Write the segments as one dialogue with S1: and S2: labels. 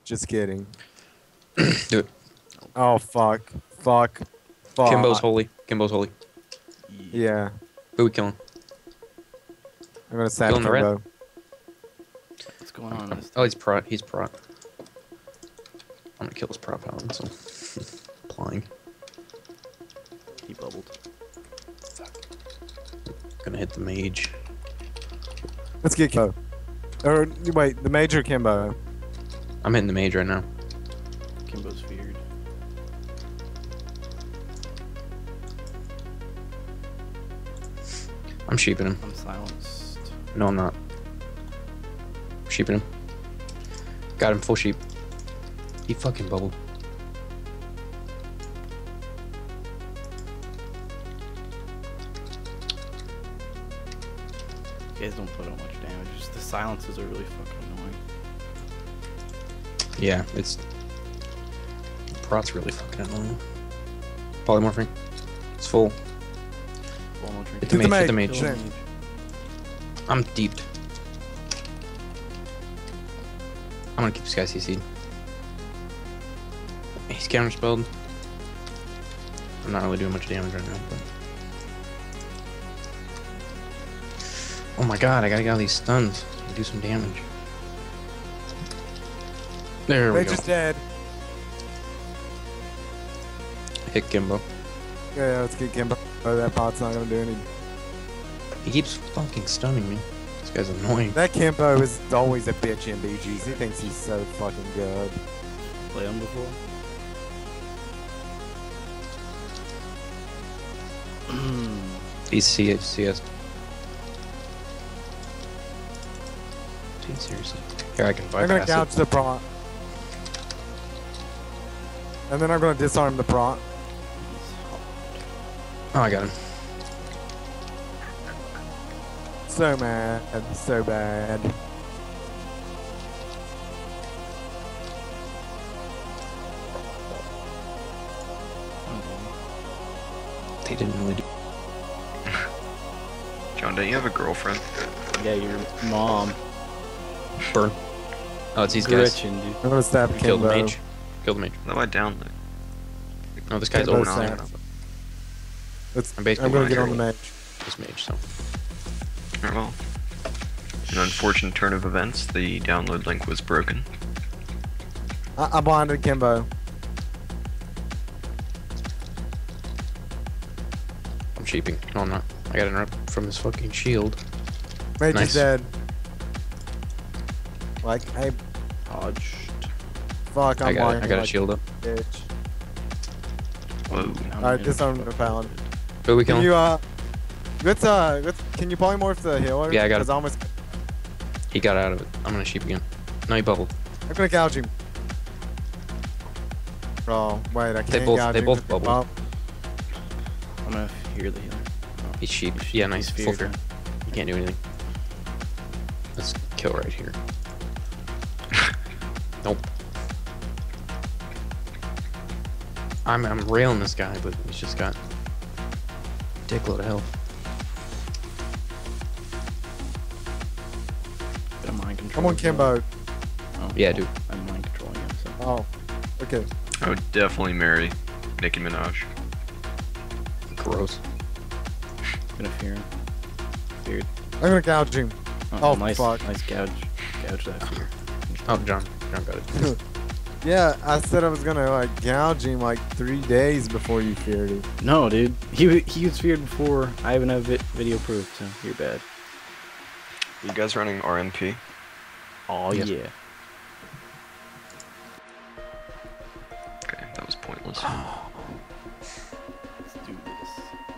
S1: Just kidding.
S2: Do it.
S1: Oh, fuck. Fuck. Fuck.
S2: Kimbo's holy. Kimbo's holy.
S1: Yeah.
S2: Who we killing?
S1: I'm gonna stab
S2: Killing the red?
S1: Kimbo.
S3: What's going on in this?
S2: Oh, he's prot. He's prot. I'm gonna kill his prop paladin, so. Applying.
S3: He bubbled.
S2: Gonna hit the mage.
S1: Let's get Kimbo. Or, wait, the Major Kimbo.
S2: I'm hitting the mage right now.
S3: Kimbo's feared.
S2: I'm sheeping him.
S3: I'm silenced.
S2: No, I'm not. Sheeping him. Got him full sheep. He fucking bubbled.
S3: You guys don't put out much damage. Just the silences are really fucking annoying.
S2: Yeah, it's. Prot's really fucking annoying. Polymorphing. It's full. Hit the
S1: Hit the
S2: mage, hit the
S1: mage.
S2: mage.
S1: Kill him.
S2: I'm deeped. I'm gonna keep this guy CC'd. He's counterspelled. I'm not really doing much damage right now, but. Oh my god, I gotta get all these stuns and do some damage. There we go.
S1: Major's dead.
S2: Hit Kimbo.
S1: Yeah, let's get Kimbo. Oh, that pot's not gonna do any.
S2: He keeps fucking stunning me. This guy's annoying.
S1: That Kimbo is always a bitch in BGs. He thinks he's so fucking good.
S3: Play him before?
S2: He's CS. Dude, seriously. Here, I can
S1: I'm gonna
S2: bypass
S1: gouge
S2: it.
S1: the prot. And then I'm gonna disarm the prot.
S2: Oh, I got him.
S1: So mad. So bad.
S2: They didn't really do.
S4: John, don't you have a girlfriend?
S3: Yeah, your mom.
S2: Burn. Oh, it's these guys.
S3: Gretchen, dude.
S1: I'm gonna stab
S2: Kill the
S1: Kimbo.
S2: mage. Kill the mage.
S4: How am I down there?
S2: No, this guy's
S1: Kimbo
S2: over
S1: sacked.
S2: on
S1: Let's,
S2: I'm basically
S1: I'm gonna
S2: going
S1: get on the
S2: here.
S1: mage.
S2: this mage, so.
S4: Well, an unfortunate turn of events. The download link was broken.
S1: I blinded Kimbo.
S2: I'm sheeping. No, I'm not. I got interrupt from his fucking shield.
S1: Mage
S2: Nice.
S1: is dead. Like, hey,
S3: Dodged.
S1: fuck, I'm
S2: I got
S1: blinded.
S2: a
S1: like
S2: shield up.
S1: a bitch.
S4: Whoa.
S1: Alright, disarm the paladin.
S2: Who we
S1: Can
S2: killing?
S1: you, can you polymorph the healer?
S2: Yeah, I got it.
S1: 'Cause almost,
S2: He got out of it. I'm gonna sheep again. No, he bubbled.
S1: I'm gonna gouge him. Bro, wait, I can't
S2: both-
S1: gouge
S2: they
S1: him.
S2: both bubbled.
S1: Well,
S3: I'm gonna hear the healer.
S2: He's sheep. Yeah, nice.
S3: He's
S2: Full
S3: feared.
S2: fear. You can't do anything. Let's kill right here. Nope. I'm railing this guy, but he's just got a dickload of health.
S3: Got a mind control.
S1: I'm on Kimbo.
S3: Oh,
S2: Yeah, dude.
S3: I'm mind controlling him. So.
S1: Oh, okay.
S4: I would definitely marry Nicki Minaj.
S2: Gross.
S3: Gonna fear him. Feared.
S1: I'm gonna gouge him. Oh,
S3: nice,
S1: fuck.
S3: nice gouge. Gouge that fear.
S2: Oh, John got it.
S1: Yeah, I said I was gonna like gouge him like 3 days before you feared him.
S3: No, dude. He was feared before. I even have video proof, so you're bad.
S4: You guys running RMP?
S3: Oh
S2: Yes.
S3: yeah.
S4: Okay, that was pointless.
S3: Let's do this.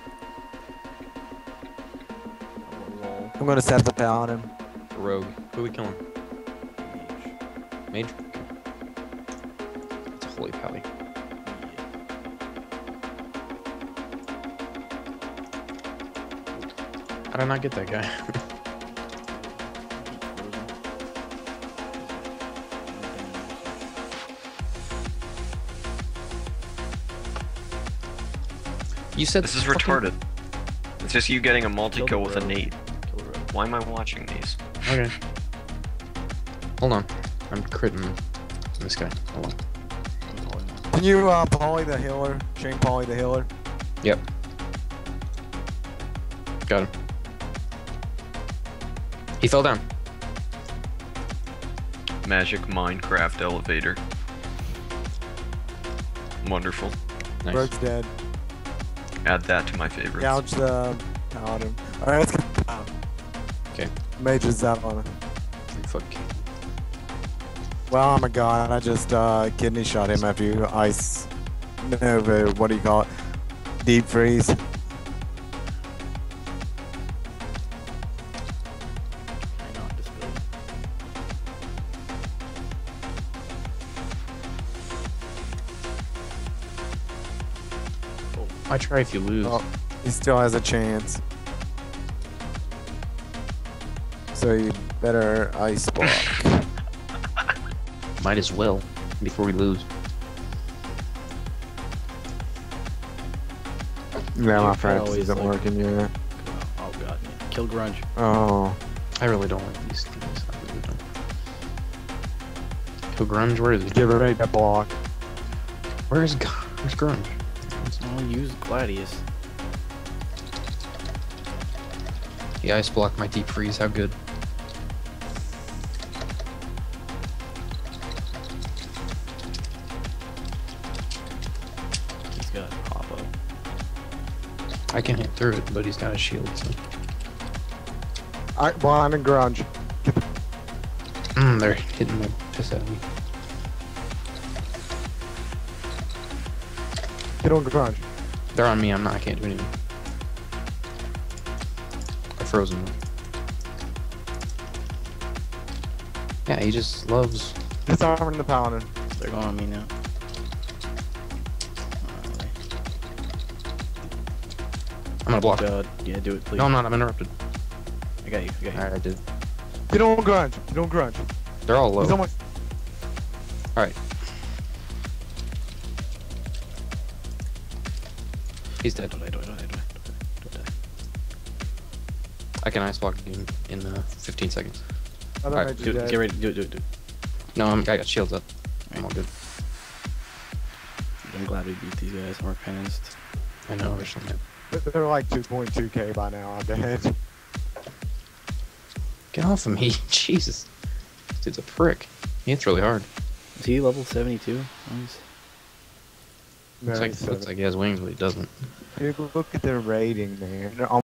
S1: I'm gonna stab the paladin.
S2: Rogue. Who we killing? Mage? It's a holy pally. How did I not get that guy? You said
S4: This is
S2: fucking-
S4: retarded. It's just you getting a multi-kill
S3: Kill the
S4: with a
S3: rogue.
S4: nade.
S3: Kill the rogue.
S4: Why am I watching these?
S2: Okay. Hold on. I'm critting. This guy. Hold on.
S3: I'm calling him.
S1: Can you poly the healer? Chain poly the healer?
S2: Yep. Got him. He fell down.
S4: Magic Minecraft elevator. Wonderful.
S2: Nice.
S1: Rogue's dead.
S4: Add that to my favorites.
S1: Gouge the paladin. Alright, let's get down.
S2: Okay.
S1: Mage is out on it.
S2: Fuck.
S1: Well, oh my god, I just kidney shot him after you ice. No, but what do you call it? Deep freeze.
S3: I know I'm just building.
S2: I try if you lose.
S1: Oh, he still has a chance. So you better ice block.
S2: Might as well before we lose.
S1: Yeah, my
S3: Dude,
S1: friend
S3: always
S1: isn't
S3: like-
S1: working yet.
S3: Oh god, kill Grunge.
S1: Oh.
S2: I really don't like these things. I really don't. Kill Grunge, where is he?
S1: Give it a block.
S2: Where's Grunge?
S3: I'll use Gladius.
S2: He ice blocked my deep freeze. How good.
S3: He's got Hoppo.
S2: I can hit through it, but he's got a shield. So.
S1: Blind and grunge.
S2: They're hitting the piss out of me.
S1: Get on grunge.
S2: They're on me. I can't do anything. I frozen them. Yeah, he just loves.
S1: Disarming the paladin.
S3: They're going on me now.
S2: I'm gonna block.
S3: God, yeah, do it, please.
S2: No, I'm not. I'm interrupted.
S3: I got you. I got you.
S2: Alright, I did.
S1: Get on grunge. Get on grunge.
S2: They're all low.
S1: He's almost.
S2: Alright. He's dead.
S3: Don't die.
S2: I can ice block him in 15 seconds.
S1: Other
S2: Alright,
S1: mage is
S3: Do it.
S1: dead.
S3: Get ready. Do it.
S2: No, I got shields up. I'm all good.
S3: I'm glad we beat these guys. We're penanced.
S2: I know, or something.
S1: They're like 2.2k by now, I bet.
S2: Get off of me. Jesus. This dude's a prick. He hits really hard.
S3: Is he level 72? Nice.
S1: No,
S2: Looks like he has wings, but he doesn't.
S1: Dude, look at their rating, man. They're